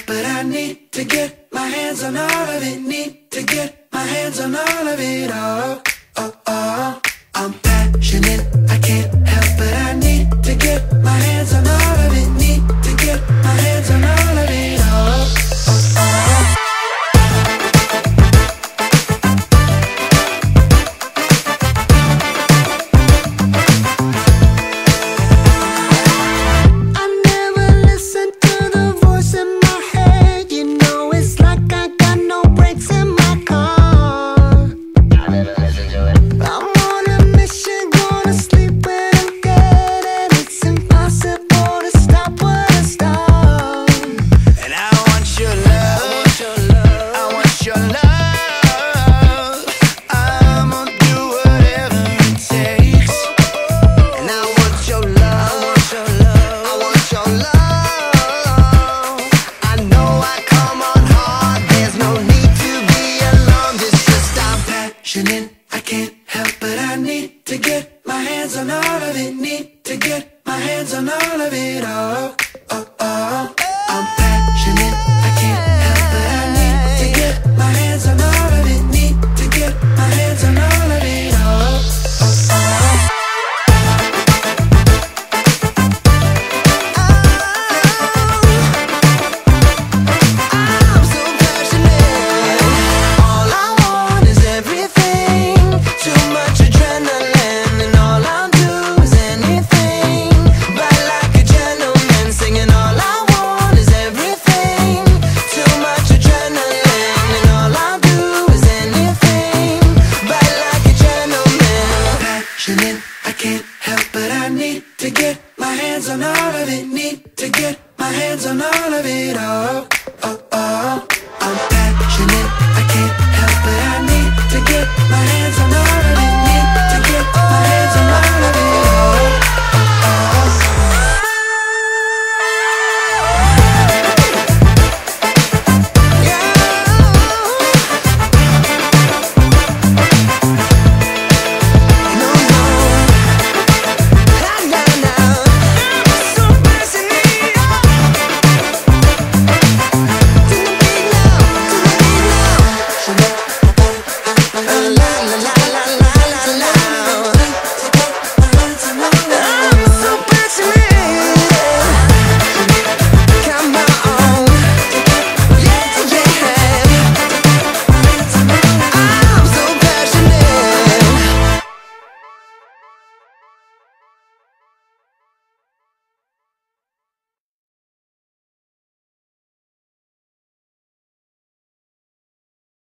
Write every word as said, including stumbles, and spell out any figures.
but I need to get my hands on all of it. Need to get my hands on all of it. Oh, oh, oh. I'm passionate, I can't help but I need to get my hands on all of it.